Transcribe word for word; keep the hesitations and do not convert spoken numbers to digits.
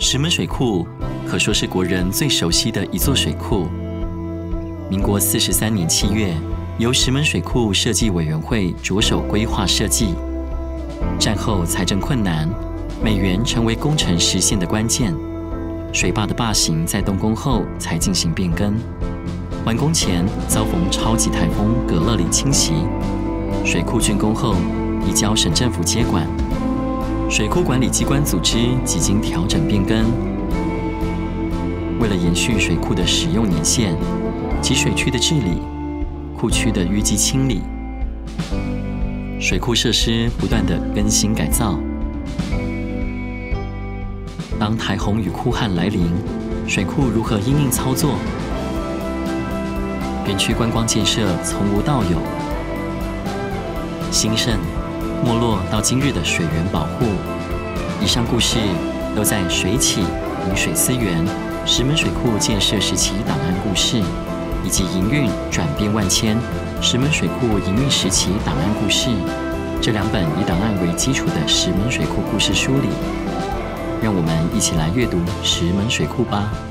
石门水库可说是国人最熟悉的一座水库。民国四十三年七月，由石门水库设计委员会着手规划设计。战后财政困难，美元成为工程实现的关键。水坝的坝型在动工后才进行变更。完工前遭逢超级台风葛乐里侵袭，水库竣工后移交省政府接管。水库管理机关组织几经调整变更，为了延续水库的使用年限及水区的治理、库区的淤积清理，水库设施不断的更新改造。当台洪与酷旱来临，水库如何因应操作？园区观光建设从无到有，兴盛、没落到今日的水源保护，以上故事都在《水起与水思源》石门水库建设时期档案故事，以及营运转变万千石门水库营运时期档案故事这两本以档案为基础的石门水库故事书里。让我们一起来阅读石门水库吧。